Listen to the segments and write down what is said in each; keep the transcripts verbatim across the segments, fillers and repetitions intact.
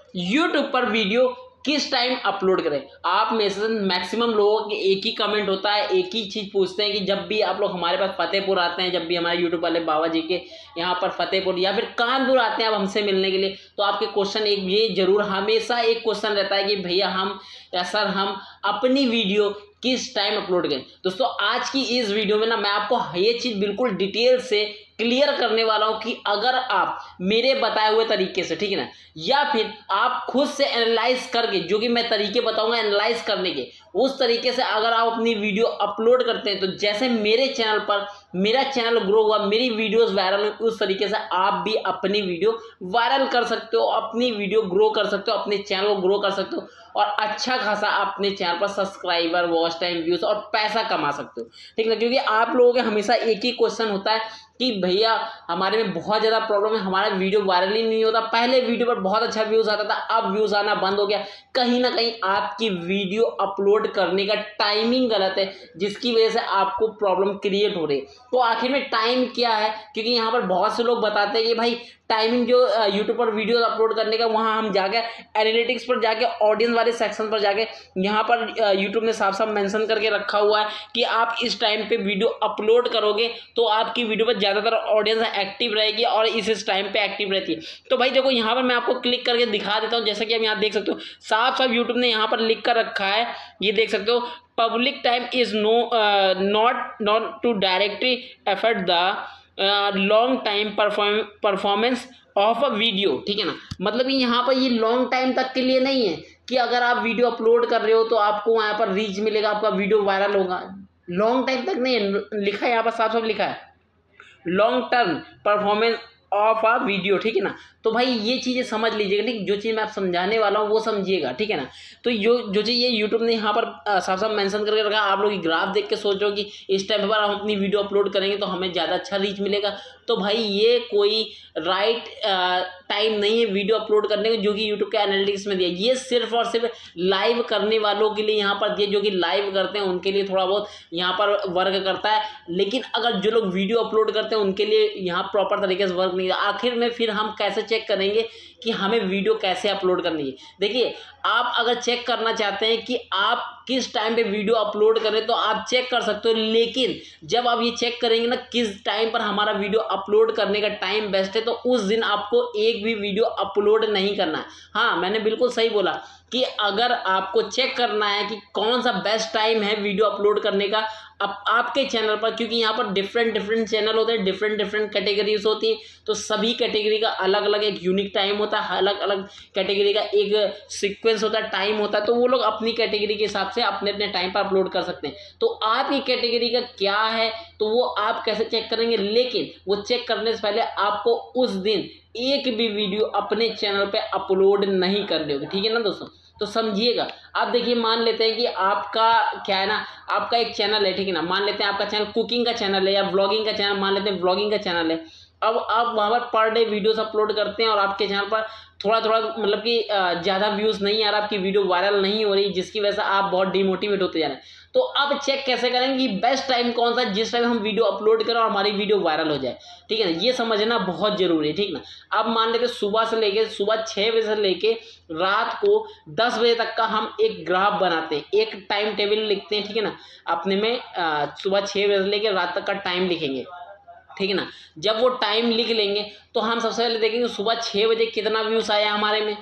YouTube पर video किस time upload करें। आप में से मैक्सिमम लोगों के एक ही कमेंट होता है, एक ही चीज़ पूछते हैं कि जब भी आप लोग हमारे पास फतेहपुर आते हैं, जब भी हमारे यूट्यूब वाले बाबा जी के यहाँ पर फतेहपुर या फिर कानपुर आते हैं आप हमसे मिलने के लिए, तो आपके क्वेश्चन एक ये जरूर हमेशा एक क्वेश्चन रहता है कि भैया हम या सर हम अपनी वीडियो किस टाइम अपलोड करें। दोस्तों आज की इस वीडियो में ना मैं आपको ये चीज़ बिल्कुल डिटेल से क्लियर करने वाला हूं कि अगर आप मेरे बताए हुए तरीके से, ठीक है ना, या फिर आप खुद से एनालाइज करके, जो कि मैं तरीके बताऊंगा एनालाइज करने के, उस तरीके से अगर आप अपनी वीडियो अपलोड करते हैं तो जैसे मेरे चैनल पर मेरा चैनल ग्रो हुआ, मेरी वीडियोस वायरल हुई, उस तरीके से आप भी अपनी वीडियो वायरल कर सकते हो, अपनी वीडियो ग्रो कर सकते हो, अपने चैनल को ग्रो कर सकते हो और अच्छा खासा अपने चैनल पर सब्सक्राइबर, वॉच टाइम, व्यूज और पैसा कमा सकते हो, ठीक है। क्योंकि आप लोगों के हमेशा एक ही क्वेश्चन होता है कि भैया हमारे में बहुत ज़्यादा प्रॉब्लम है, हमारा वीडियो वायरल ही नहीं होता। पहले वीडियो पर बहुत अच्छा व्यूज़ आता था, अब व्यूज़ आना बंद हो गया। कहीं ना कहीं आपकी वीडियो अपलोड करने का टाइमिंग गलत है, जिसकी वजह से आपको प्रॉब्लम क्रिएट हो रही है। तो आखिर में टाइम क्या है, क्योंकि यहाँ पर बहुत से लोग बताते हैं कि भाई टाइमिंग जो यूट्यूब पर वीडियो अपलोड करने का, वहाँ हम जाके एनालिटिक्स पर जाके ऑडियंस वाले सेक्शन पर जाके यहाँ पर यूट्यूब ने साफ साफ मेंशन करके रखा हुआ है कि आप इस टाइम पे वीडियो अपलोड करोगे तो आपकी वीडियो पर ज़्यादातर ऑडियंस एक्टिव रहेगी और इस इस टाइम पे एक्टिव रहती है। तो भाई देखो यहाँ पर मैं आपको क्लिक करके दिखा देता हूँ, जैसा कि आप यहाँ देख सकते हो साफ साफ यूट्यूब ने यहाँ पर लिख कर रखा है, ये देख सकते हो, public time is no not not to directly affect the long time performance of a video, ठीक है ना। मतलब यहाँ पर ये लॉन्ग टाइम तक के लिए नहीं है कि अगर आप वीडियो अपलोड कर रहे हो तो आपको वहाँ पर रीच मिलेगा, आपका वीडियो वायरल होगा, लॉन्ग टाइम तक नहीं है, लिखा है यहाँ पर साफ साफ लिखा है long term performance of a video, ठीक है ना। तो भाई ये चीज़ें समझ लीजिएगा, ठीक, जो चीज़ मैं आप समझाने वाला हूँ वो समझिएगा, ठीक है ना। तो जो जो चीज़ ये यूट्यूब ने यहाँ पर साफ साफ मेंशन करके रखा, आप लोग ग्राफ देख के सोचो कि इस टाइम पर हम अपनी वीडियो अपलोड करेंगे तो हमें ज़्यादा अच्छा रीच मिलेगा। तो भाई ये कोई राइट टाइम नहीं है वीडियो अपलोड करने का, जो कि यूट्यूब के एनालिटिक्स में दिया। ये सिर्फ और सिर्फ लाइव करने वालों के लिए यहाँ पर दिए, जो कि लाइव करते हैं उनके लिए थोड़ा बहुत यहाँ पर वर्क करता है, लेकिन अगर जो लोग वीडियो अपलोड करते हैं उनके लिए यहाँ प्रॉपर तरीके से वर्क नहीं। आखिर में फिर हम कैसे चेक करेंगे कि हमें वीडियो कैसे अपलोड करनी है। देखिए आप अगर चेक करना चाहते हैं कि आप किस टाइम पे वीडियो अपलोड करें तो आप चेक कर सकते हो, लेकिन जब आप ये चेक करेंगे ना किस टाइम पर हमारा वीडियो अपलोड करने का टाइम बेस्ट है, तो उस दिन आपको एक भी वीडियो अपलोड नहीं करना है। हाँ मैंने बिल्कुल सही बोला कि अगर आपको चेक करना है कि कौन सा बेस्ट टाइम है वीडियो अपलोड करने का आप, आपके चैनल पर, क्योंकि यहाँ पर डिफरेंट डिफरेंट चैनल होते हैं, डिफरेंट डिफरेंट कैटेगरीज होती हैं, तो सभी कैटेगरी का अलग अलग एक यूनिक टाइम होता है, अलग अलग कैटेगरी का एक सीक्वेंस होता है, टाइम होता है। तो वो लोग अपनी कैटेगरी के हिसाब से अपने अपने टाइम पर अपलोड कर सकते हैं। तो आपकी कैटेगरी का क्या है तो वो आप कैसे चेक करेंगे, लेकिन वो चेक करने से पहले आपको उस दिन एक भी वीडियो अपने चैनल पे अपलोड नहीं करनी होगी, ठीक है ना दोस्तों। तो समझिएगा, आप देखिए मान लेते हैं कि आपका क्या है ना, आपका एक चैनल है, ठीक है ना, मान लेते हैं आपका चैनल कुकिंग का चैनल है या व्लॉगिंग का चैनल, मान लेते हैं व्लॉगिंग का चैनल है। अब आप वहाँ पर पर डे वीडियोस अपलोड करते हैं और आपके चैनल पर थोड़ा थोड़ा मतलब कि ज़्यादा व्यूज़ नहीं आ रहा, आपकी वीडियो वायरल नहीं हो रही, जिसकी वजह से आप बहुत डिमोटिवेट होते जा रहे हैं। तो अब चेक कैसे करेंगे कि बेस्ट टाइम कौन सा है जिस टाइम हम वीडियो अपलोड करें और हमारी वीडियो वायरल हो जाए, ठीक है ना। ये समझना बहुत जरूरी है, ठीक ना। अब मान लेते सुबह से लेके सुबह छः बजे से लेके रात को दस बजे तक का हम एक ग्राफ बनाते हैं, एक टाइम टेबल लिखते हैं, ठीक है ना। अपने में सुबह छः बजे से लेके रात तक का टाइम लिखेंगे, ठीक है ना। जब वो टाइम लिख लेंगे तो हम सबसे पहले देखेंगे सुबह छः बजे कितना व्यूज़ आया हमारे में,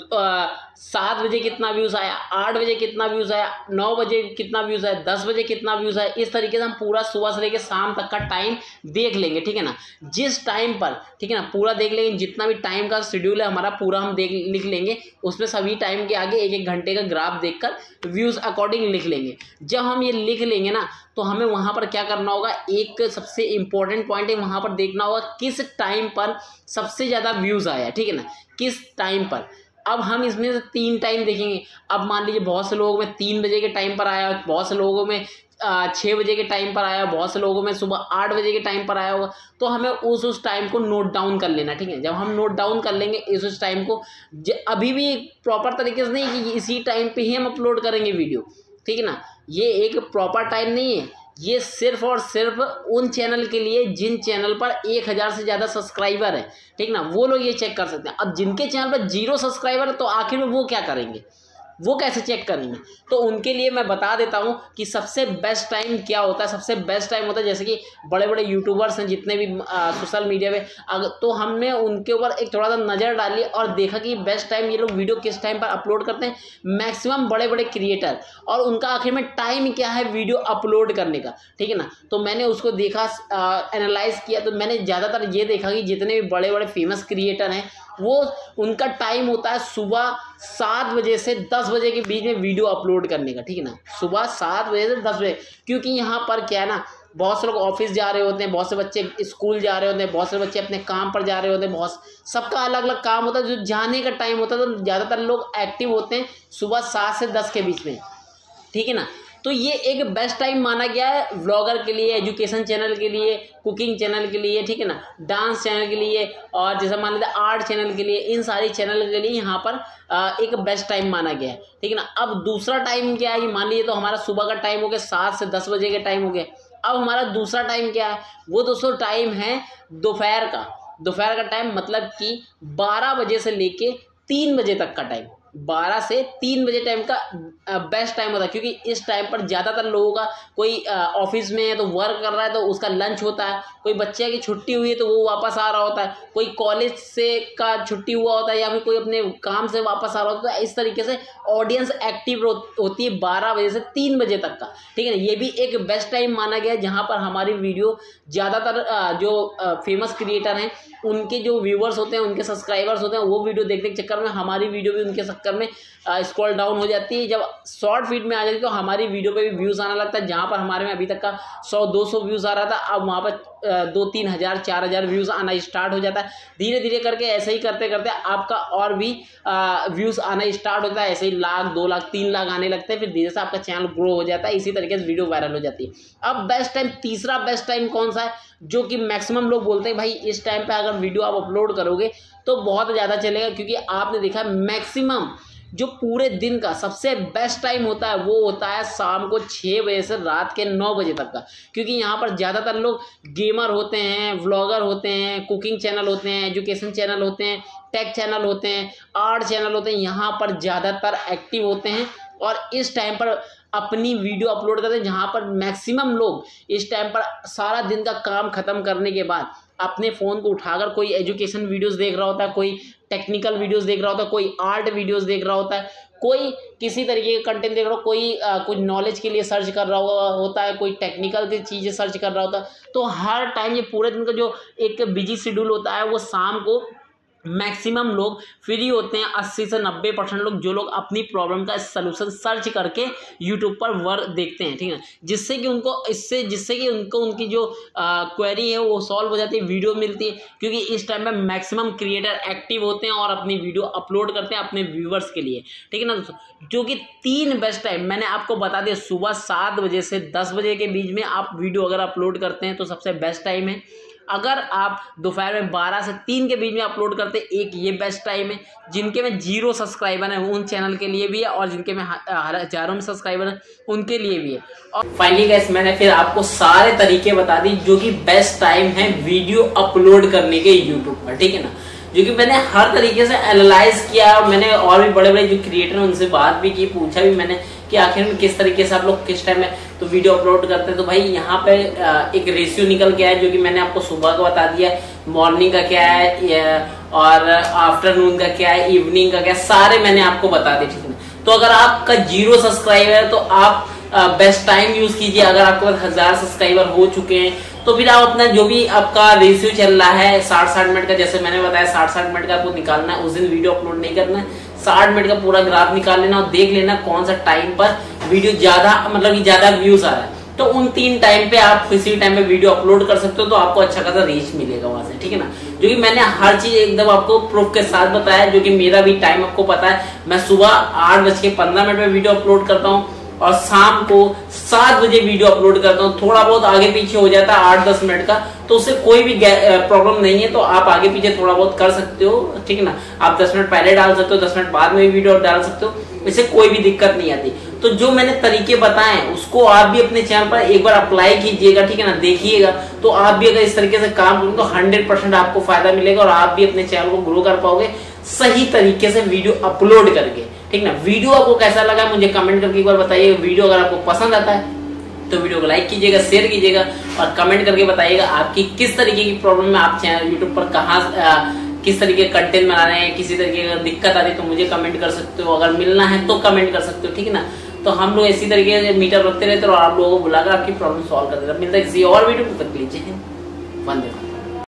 सात बजे कितना व्यूज़ आया, आठ बजे कितना व्यूज़ आया, नौ बजे कितना व्यूज़ आया, दस बजे कितना व्यूज़ आया। इस तरीके से हम पूरा सुबह से लेकर शाम तक का टाइम देख लेंगे, ठीक है ना। जिस टाइम पर, ठीक है ना, पूरा देख लेंगे, जितना भी टाइम का शेड्यूल है हमारा पूरा हम देख लिख लेंगे, उसमें सभी टाइम के आगे एक एक घंटे का ग्राफ देखकर व्यूज़ अकॉर्डिंग लिख लेंगे। जब हम ये लिख लेंगे ना तो हमें वहाँ पर क्या करना होगा, एक सबसे इम्पोर्टेंट पॉइंट है, वहाँ पर देखना होगा किस टाइम पर सबसे ज़्यादा व्यूज़ आया, ठीक है ना, किस टाइम पर। अब हम इसमें से तीन टाइम देखेंगे। अब मान लीजिए बहुत से लोगों में तीन बजे के टाइम पर आया, बहुत से लोगों में छः बजे के टाइम पर आया, बहुत से लोगों में सुबह आठ बजे के टाइम पर आया होगा। तो हमें उस उस टाइम को नोट डाउन कर लेना, ठीक है। जब हम नोट डाउन कर लेंगे इस उस टाइम को, अभी भी प्रॉपर तरीके से नहीं कि इसी टाइम पे ही हम अपलोड करेंगे वीडियो, ठीक है ना। ये एक प्रॉपर टाइम नहीं है ये सिर्फ और सिर्फ उन चैनल के लिए जिन चैनल पर एक हज़ार से ज़्यादा सब्सक्राइबर है, ठीक ना, वो लोग ये चेक कर सकते हैं। अब जिनके चैनल पर जीरो सब्सक्राइबर है तो आखिर में वो क्या करेंगे, वो कैसे चेक करेंगे? तो उनके लिए मैं बता देता हूँ कि सबसे बेस्ट टाइम क्या होता है। सबसे बेस्ट टाइम होता है, जैसे कि बड़े बड़े यूट्यूबर्स हैं जितने भी सोशल मीडिया पे, अगर तो हमने उनके ऊपर एक थोड़ा सा नज़र डाली और देखा कि बेस्ट टाइम ये लोग वीडियो किस टाइम पर अपलोड करते हैं, मैक्सिमम बड़े बड़े क्रिएटर, और उनका आखिर में टाइम क्या है वीडियो अपलोड करने का, ठीक है ना। तो मैंने उसको देखा, एनालाइज किया, तो मैंने ज़्यादातर ये देखा कि जितने भी बड़े बड़े फेमस क्रिएटर हैं वो उनका टाइम होता है सुबह सात बजे से दस बजे के बीच में वीडियो अपलोड करने का, ठीक है ना, सुबह सात बजे से दस बजे। क्योंकि यहाँ पर क्या है ना, बहुत से लोग ऑफिस जा रहे होते हैं, बहुत से बच्चे स्कूल जा रहे होते हैं, बहुत से बच्चे अपने काम पर जा रहे होते हैं, बहुत सबका अलग अलग काम होता है। जो जाने का टाइम होता है तो ज़्यादातर लोग एक्टिव होते हैं सुबह सात से दस के बीच में, ठीक है ना। तो ये एक बेस्ट टाइम माना गया है व्लॉगर के लिए, एजुकेशन चैनल के लिए, कुकिंग चैनल के लिए, ठीक है ना, डांस चैनल के लिए, और जैसा मान लेते आर्ट चैनल के लिए, इन सारी चैनल के लिए यहाँ पर एक बेस्ट टाइम माना गया है, ठीक है ना। अब दूसरा टाइम क्या है कि मान लीजिए तो हमारा सुबह का टाइम हो गया, सात से दस बजे के टाइम हो गया। अब हमारा दूसरा टाइम क्या है, वो दोस्तों टाइम है दोपहर का। दोपहर का टाइम मतलब कि बारह बजे से लेके तीन बजे तक का टाइम, बारह से तीन बजे टाइम का बेस्ट टाइम होता है। क्योंकि इस टाइम पर ज़्यादातर लोगों का, कोई ऑफिस में है तो वर्क कर रहा है तो उसका लंच होता है, कोई बच्चे की छुट्टी हुई है तो वो वापस आ रहा होता है, कोई कॉलेज से का छुट्टी हुआ होता है, या फिर कोई अपने काम से वापस आ रहा होता है। इस तरीके से ऑडियंस एक्टिव होती है बारह बजे से तीन बजे तक का, ठीक है ना। ये भी एक बेस्ट टाइम माना गया है जहाँ पर हमारी वीडियो ज़्यादातर जो फेमस क्रिएटर हैं उनके जो व्यूवर्स होते हैं, उनके सब्सक्राइबर्स होते हैं, वो वीडियो देखने के चक्कर में हमारी वीडियो भी उनके चक्कर में स्क्रॉल डाउन हो जाती है। जब शॉर्ट फीड में आ जाती है तो हमारी वीडियो पे भी व्यूज़ आना लगता है। जहाँ पर हमारे में अभी तक का सौ दो सौ व्यूज़ आ रहा था, अब वहाँ पर दो तीन हज़ार चार हज़ार व्यूज़ आना स्टार्ट हो जाता है। धीरे धीरे करके ऐसे ही करते करते आपका और भी व्यूज़ आना स्टार्ट होता है। ऐसे ही लाख, दो लाख, तीन लाख आने लगते हैं, फिर धीरे से आपका चैनल ग्रो हो जाता है। इसी तरीके से वीडियो वायरल हो जाती है। अब बेस्ट टाइम, तीसरा बेस्ट टाइम कौन सा है, जो कि मैक्सिमम लोग बोलते हैं भाई इस टाइम पे अगर वीडियो आप अपलोड करोगे तो बहुत ज़्यादा चलेगा। क्योंकि आपने देखा मैक्सिमम जो पूरे दिन का सबसे बेस्ट टाइम होता है वो होता है शाम को छः बजे से रात के नौ बजे तक का। क्योंकि यहाँ पर ज़्यादातर लोग गेमर होते हैं, व्लॉगर होते हैं, कुकिंग चैनल होते हैं, एजुकेशन चैनल होते हैं, टेक चैनल होते हैं, आर्ट चैनल होते हैं, यहाँ पर ज़्यादातर एक्टिव होते हैं और इस टाइम पर अपनी वीडियो अपलोड करते हैं। जहाँ पर मैक्सिमम लोग इस टाइम पर सारा दिन का काम ख़त्म करने के बाद अपने फ़ोन को उठाकर कोई एजुकेशन वीडियोस देख रहा होता है, कोई टेक्निकल वीडियोस देख रहा होता है, कोई आर्ट वीडियोस देख रहा होता है, कोई किसी तरीके का कंटेंट देख रहा हो, कोई आ, कुछ नॉलेज के लिए सर्च कर रहा होता है, कोई टेक्निकल की चीज़ें सर्च कर रहा होता है। तो हर टाइम ये पूरे दिन का जो एक बिजी शेड्यूल होता है वो शाम को मैक्सिमम लोग फ्री होते हैं। अस्सी से नब्बे परसेंट लोग, जो लोग अपनी प्रॉब्लम का सलूशन सर्च करके यूट्यूब पर वर्क देखते हैं, ठीक है, जिससे कि उनको इससे जिससे कि उनको उनकी जो क्वेरी है वो सॉल्व हो जाती है, वीडियो मिलती है। क्योंकि इस टाइम में मैक्सिमम क्रिएटर एक्टिव होते हैं और अपनी वीडियो अपलोड करते हैं अपने व्यूवर्स के लिए, ठीक है ना दोस्तों। जो कि तीन बेस्ट टाइम मैंने आपको बता दिया, सुबह सात बजे से दस बजे के बीच में आप वीडियो अगर अपलोड करते हैं तो सबसे बेस्ट टाइम है। अगर आप दोपहर में बारह से तीन के बीच में अपलोड करते हैं, एक ये बेस्ट टाइम है। जिनके में जीरो सब्सक्राइबर है उन चैनल के लिए भी है, और जिनके में हज़ारों में सब्सक्राइबर है उनके लिए भी है। और फाइनली गाइस मैंने फिर आपको सारे तरीके बता दी जो कि बेस्ट टाइम है वीडियो अपलोड करने के यूट्यूब पर, ठीक है ना। जो कि मैंने हर तरीके से एनालाइज किया, मैंने और भी बड़े बड़े जो क्रिएटर हैं उनसे बात भी की, पूछा भी मैंने कि आखिर में किस तरीके से आप लोग किस टाइम में तो वीडियो अपलोड करते हैं। तो भाई यहाँ पे एक रेशियो निकल के आया जो कि मैंने आपको सुबह का बता दिया, मॉर्निंग का क्या है और आफ्टरनून का क्या है, इवनिंग का क्या है, सारे मैंने आपको बता दिए, ठीक है। तो अगर आपका जीरो सब्सक्राइबर है तो आप बेस्ट टाइम यूज कीजिए। अगर आपके पास हजार सब्सक्राइबर हो चुके हैं तो फिर आप अपना जो भी आपका रेशियो चल रहा है साठ साठ मिनट का, जैसे मैंने बताया साठ साठ मिनट का आपको निकालना है। उस दिन वीडियो अपलोड नहीं करना है, साठ मिनट का पूरा ग्राफ निकाल लेना और देख लेना कौन सा टाइम पर वीडियो ज्यादा मतलब कि ज्यादा व्यूज आ रहा है। तो उन तीन टाइम पे आप किसी टाइम पे वीडियो अपलोड कर सकते हो तो आपको अच्छा खासा रीच मिलेगा वहां से, ठीक है ना। जो कि मैंने हर चीज एकदम आपको प्रूफ के साथ बताया, जो कि मेरा भी टाइम आपको पता है। मैं सुबह आठ बज के पंद्रह मिनट में वीडियो अपलोड करता हूँ और शाम को सात बजे वीडियो अपलोड करता हूँ। थोड़ा बहुत आगे पीछे हो जाता है आठ दस मिनट का, तो उससे कोई भी प्रॉब्लम नहीं है। तो आप आगे पीछे थोड़ा बहुत कर सकते हो, ठीक है ना। आप दस मिनट पहले डाल सकते हो, दस मिनट बाद में भी वीडियो डाल सकते हो, इससे कोई भी दिक्कत नहीं आती। तो जो मैंने तरीके बताए उसको आप भी अपने चैनल पर एक बार अप्लाई कीजिएगा, ठीक है ना, देखिएगा। तो आप भी अगर इस तरीके से काम करेंगे तो हंड्रेड परसेंट आपको फायदा मिलेगा और आप भी अपने चैनल को ग्रो कर पाओगे सही तरीके से वीडियो अपलोड करके, ठीक ना। वीडियो आपको कैसा लगा मुझे कमेंट करके एक बार बताइएगा। वीडियो अगर आपको पसंद आता है तो वीडियो को लाइक कीजिएगा, शेयर कीजिएगा और कमेंट करके बताइएगा आपकी किस तरीके की प्रॉब्लम है, आप चैनल यूट्यूब पर कहाँ किस तरीके का कंटेंट बना रहे हैं, किसी तरीके का दिक्कत आ रही है तो मुझे कमेंट कर सकते हो, अगर मिलना है तो कमेंट कर सकते हो, ठीक है ना। तो हम लोग इसी तरीके से मीटअप रखते रहते हैं और आप लोगों को बुलाकर आपकी प्रॉब्लम सॉल्व कर देते हैं। मिलता है किसी और वीडियो में, तक लीजिए वंदे मातरम।